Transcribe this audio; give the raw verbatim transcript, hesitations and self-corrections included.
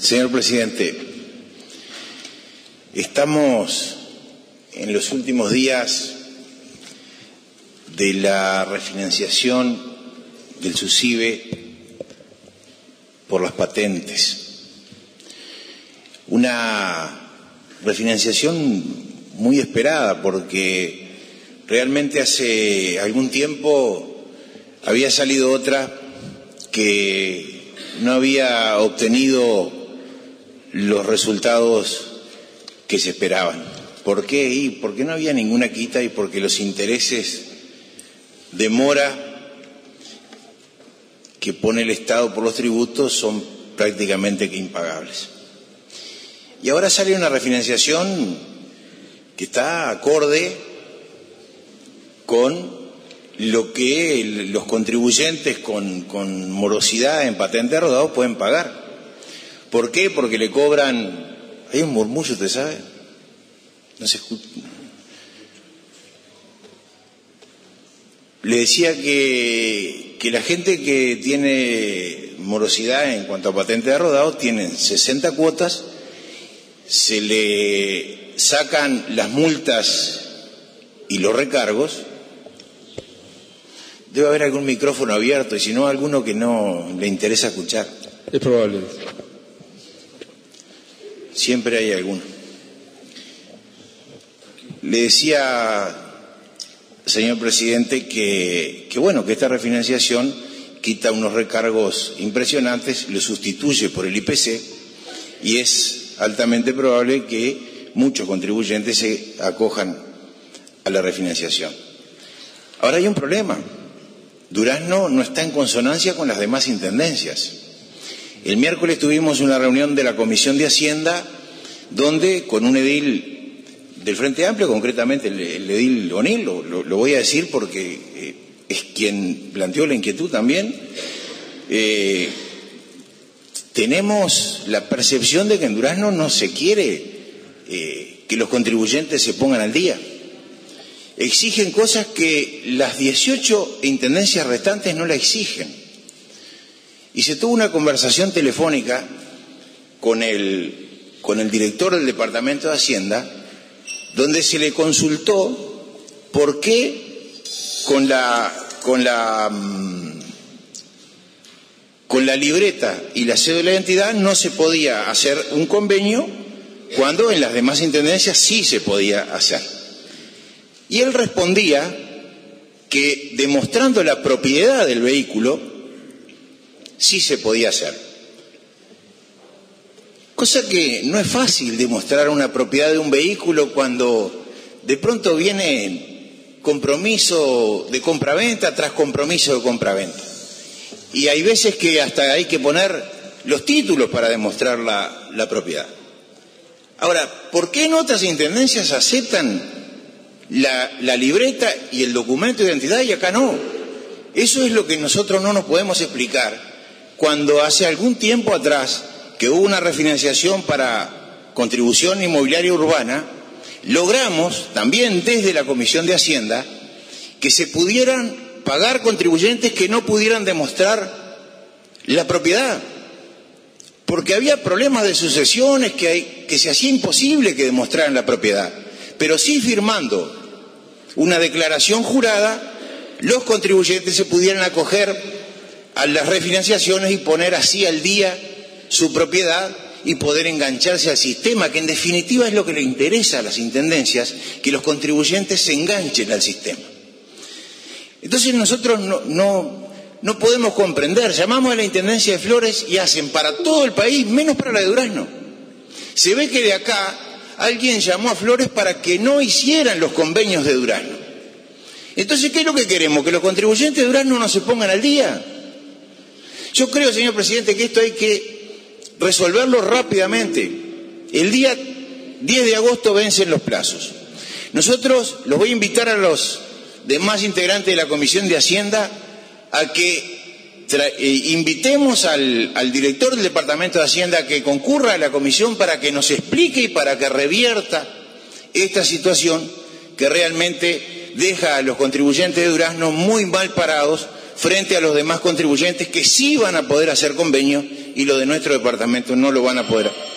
Señor presidente, estamos en los últimos días de la refinanciación del SUSIBE por las patentes. Una refinanciación muy esperada porque realmente hace algún tiempo había salido otra que no había obtenido los resultados que se esperaban. ¿Por qué? Y porque no había ninguna quita y porque los intereses de mora que pone el Estado por los tributos son prácticamente que impagables. Y ahora sale una refinanciación que está acorde con lo que los contribuyentes con, con morosidad en patente de rodado pueden pagar. ¿Por qué? Porque le cobran... Hay un murmullo, ¿usted sabe? No se escucha. Le decía que, que la gente que tiene morosidad en cuanto a patente de rodado tienen sesenta cuotas, se le sacan las multas y los recargos. Debe haber algún micrófono abierto y si no, alguno que no le interesa escuchar. Es probable. Siempre hay alguno. Le decía, señor presidente, que, que bueno, que esta refinanciación quita unos recargos impresionantes, lo sustituye por el I P C y es altamente probable que muchos contribuyentes se acojan a la refinanciación. Ahora hay un problema. Durazno no está en consonancia con las demás intendencias. El miércoles tuvimos una reunión de la Comisión de Hacienda donde con un edil del Frente Amplio, concretamente el, el edil O'Neill, lo, lo, lo voy a decir porque eh, es quien planteó la inquietud también, eh, tenemos la percepción de que en Durazno no se quiere eh, que los contribuyentes se pongan al día. Exigen cosas que las dieciocho intendencias restantes no la exigen. Y se tuvo una conversación telefónica con el, con el director del Departamento de Hacienda, donde se le consultó por qué con la, con la, con la libreta y la cédula de identidad no se podía hacer un convenio cuando en las demás intendencias sí se podía hacer. Y él respondía que demostrando la propiedad del vehículo sí se podía hacer. Cosa que no es fácil demostrar una propiedad de un vehículo cuando de pronto viene compromiso de compraventa tras compromiso de compraventa. Y hay veces que hasta hay que poner los títulos para demostrar la, la propiedad. Ahora, ¿por qué en otras intendencias aceptan La, la libreta y el documento de identidad y acá no? Eso es lo que nosotros no nos podemos explicar cuando hace algún tiempo atrás que hubo una refinanciación para contribución inmobiliaria urbana, logramos también desde la Comisión de Hacienda que se pudieran pagar contribuyentes que no pudieran demostrar la propiedad, porque había problemas de sucesiones que, hay, que se hacía imposible que demostraran la propiedad, pero sí firmando una declaración jurada, los contribuyentes se pudieran acoger a las refinanciaciones y poner así al día su propiedad y poder engancharse al sistema, que en definitiva es lo que le interesa a las intendencias, que los contribuyentes se enganchen al sistema. Entonces nosotros no, no, no podemos comprender, llamamos a la Intendencia de Flores y hacen para todo el país, menos para la de Durazno. Se ve que de acá alguien llamó a Flores para que no hicieran los convenios de Durazno. Entonces, ¿qué es lo que queremos? ¿Que los contribuyentes de Durazno no se pongan al día? Yo creo, señor presidente, que esto hay que resolverlo rápidamente. El día diez de agosto vencen los plazos. Nosotros los voy a invitar a los demás integrantes de la Comisión de Hacienda a que Eh, invitemos al, al director del Departamento de Hacienda a que concurra a la comisión para que nos explique y para que revierta esta situación que realmente deja a los contribuyentes de Durazno muy mal parados frente a los demás contribuyentes que sí van a poder hacer convenio y los de nuestro departamento no lo van a poder